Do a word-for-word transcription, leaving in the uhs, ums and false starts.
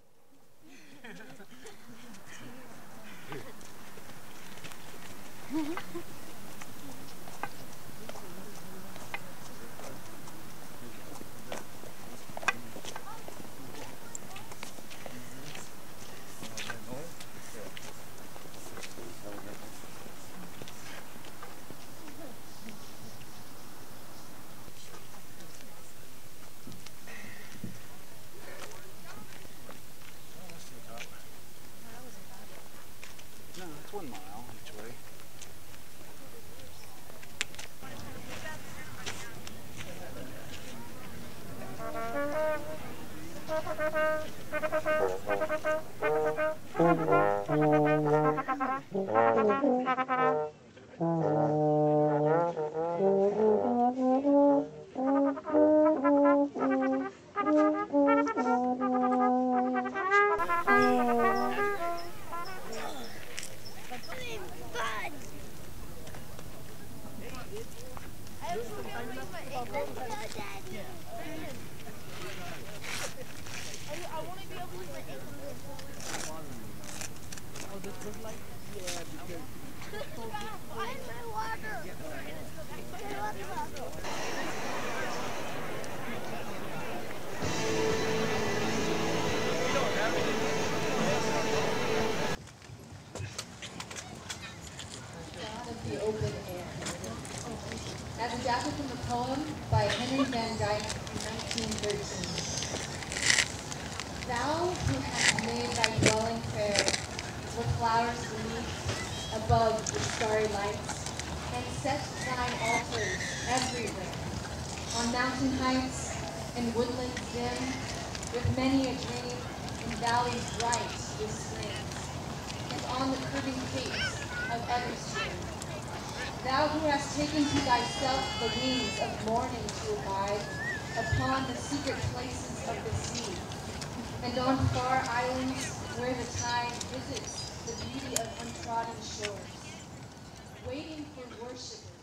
No, it's one mile each way. The open air. As adapted from the poem by Henry Van Dyke in nineteen thirteen. Thou who hast made thy dwelling fair, with flowers beneath, above the starry lights, and set thine altars everywhere, on mountain heights and woodlands dim, with many a dream in valleys bright with springs, and on the curving capes of every stream. Thou who hast taken to thyself the wings of morning to abide upon the secret places of the sea, and on far islands where the tide visits the beauty of untrodden shores, waiting for worshipers